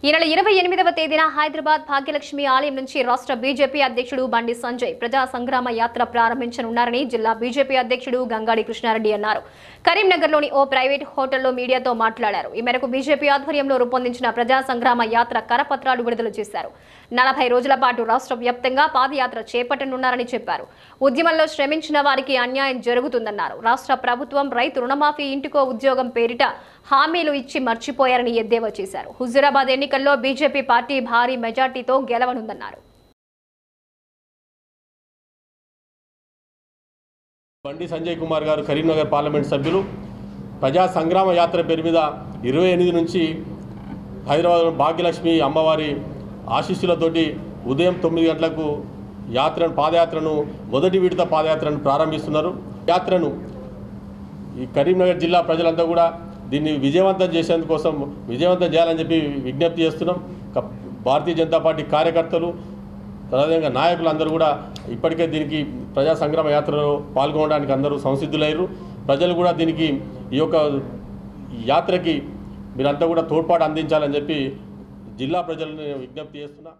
ఈ నెల 28వ తేదీన హైదరాబాద్ భాగ్యలక్ష్మి ఆలయం నుంచి రాష్ట్ర బీజేపీ అధ్యక్షుడు బండి సంజయ్ ప్రజా సంగ్రామ యాత్ర ప్రారంభించనున్నారని జిల్లా బీజేపీ అధ్యక్షుడు గంగాడి కృష్ణారెడ్డి అన్నారు. కరీంనగర్లోని ఓ ప్రైవేట్ హోటల్లో మీడియాతో మాట్లాడారు. ఈ మేరకు బీజేపీ ఆధ్వర్యంలో రూపొందించిన ప్రజా సంగ్రామ యాత్ర కరపత్రాలు విడుదల చేశారు. 40 రోజుల పాటు రాష్ట్ర వ్యాప్తంగా పాదయాత్ర చేపట్టనున్నారని చెప్పారు. ఉద్యమంలో శ్రమించిన వారికి అన్యాయం జరుగుతుందన్నారు. రాష్ట్ర ప్రభుత్వం రైతు రుణమాఫీ, ఇంటికో ఉద్యోగం పేరిట హామీలు ఇచ్చి మర్చిపోయారని ఎద్దేవా చేశారు. హుజూరాబాద్ ఎన్నికల్లో బీజేపీ పార్టీ భారీ మెజార్టీతో గెలవనుందన్నారు. బండి సంజయ్ కుమార్ గారు కరీంనగర్ పార్లమెంట్ సభ్యులు ప్రజా సంగ్రామ యాత్ర పేరు మీద 28 నుంచి హైదరాబాద్ భాగ్యలక్ష్మి అమ్మవారి ఆశీస్సులతోటి ఉదయం 9 గంటలకు పాదయాత్రను మొదటి విడత పాదయాత్రను ప్రారంభిస్తున్నారు. యాత్రను ఈ కరీంనగర్ జిల్లా ప్రజలంతా కూడా దీన్ని విజయవంతం చేయాలని చెప్పి విజ్ఞప్తి చేస్తున్నాం. భారతీయ జనతా పార్టీ కార్యకర్తలు, అదేవిధంగా నాయకులు అందరూ కూడా ఇప్పటికే దీనికి ప్రజా సంగ్రామ యాత్రలో పాల్గొనడానికి అందరూ సంసిద్ధులయ్యారు. ప్రజలు కూడా దీనికి ఈ యొక్క యాత్రకి మీరంతా కూడా తోడ్పాటు అందించాలని చెప్పి జిల్లా ప్రజలను విజ్ఞప్తి చేస్తున్నా.